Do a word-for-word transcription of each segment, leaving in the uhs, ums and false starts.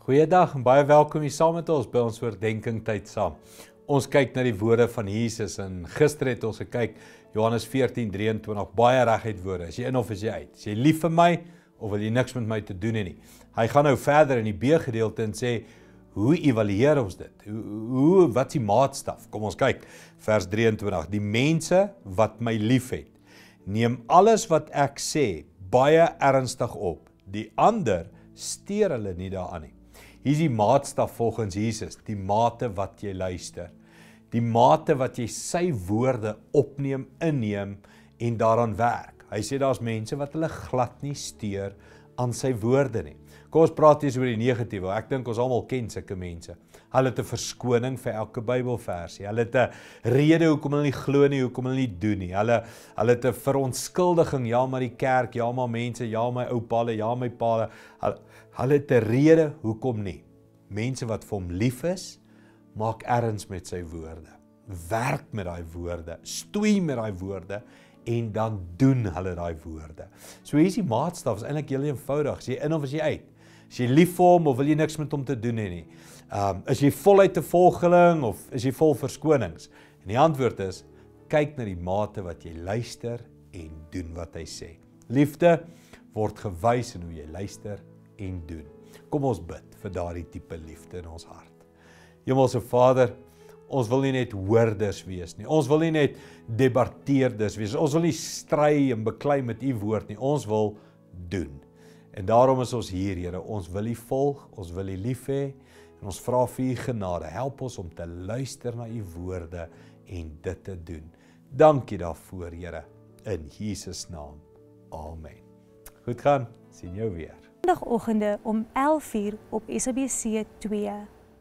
Goeiedag en baie welkom hier saam met ons by ons oordenking tyd saam. Ons kyk na die woorde van Jesus en gister het ons gekyk Johannes veertien drieëntwintig, baie reguit woorde. Is jy in of is jy uit? Is jy lief vir my of wil jy niks met my te doen hê nie? Hy gaan nou verder in die B-gedeelte en sê, hoe evalueer ons dit? Hoe, hoe wat is die maatstaf? Kom ons kyk, vers drieëntwintig. Die mense wat my liefhet, neem alles wat ek sê baie ernstig op. Die ander steur hulle nie daaraan nie. Hier is die maatstaf volgens Jesus, die mate wat jy luister. Die mate wat jy sy woorde opneem, inneem en daaraan werk. Hy sê daar's mense wat hulle glad nie steur aan sy woorde nie. Kom ons praat eers oor die negatiewe. Ek dink ons almal ken sulke mense. Hulle het 'n verskoning vir elke Bybelversie. Hulle het 'n rede hoekom hulle nie glo nie, hoekom hulle nie doen nie. Hulle hulle het 'n verontskuldiging, ja maar die kerk, ja maar mense, ja my oupa, ja my pa. Hulle, hulle het 'n rede hoekom nie. Mense wat vir hom lief is, maak erns met sy woorde. Werk met daai woorde, stoei met daai woorde en dan doen hulle daai woorde. So hier is die maatstaf, is eintlik heel eenvoudig. Is jy in of is jy uit? Is jy lief vir hom of wil jy niks met hom te doen hê nie? Um, is jy voluit 'n volgeling of is jy vol verskonings? En die antwoord is, kyk na die mate wat jy luister en doen wat hy sê. Liefde word gewys in hoe jy luister en doen. Kom ons bid vir daardie tipe liefde in ons hart. Hemelse Vader, ons wil nie net hoorders wees nie. Ons wil nie net debatteerders wees. Ons wil nie stry en beklei met u woord nie. Ons wil doen. En daarom is ons hier, Here. Ons wil u volg, ons wil u lief hê en ons vra vir u genade. Help ons om te luister na u woorde en dit te doen. Dankie daarvoor, Here. In Jesus naam. Amen. Goed gaan. Sien jou weer. Sondagoggende om elf uur op S A B C twee.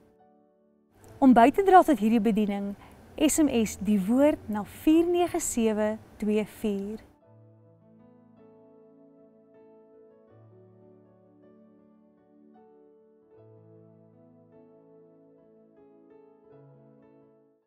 Om by te dra tot hierdie bediening, S M S die woord na vier nege sewe twee vier.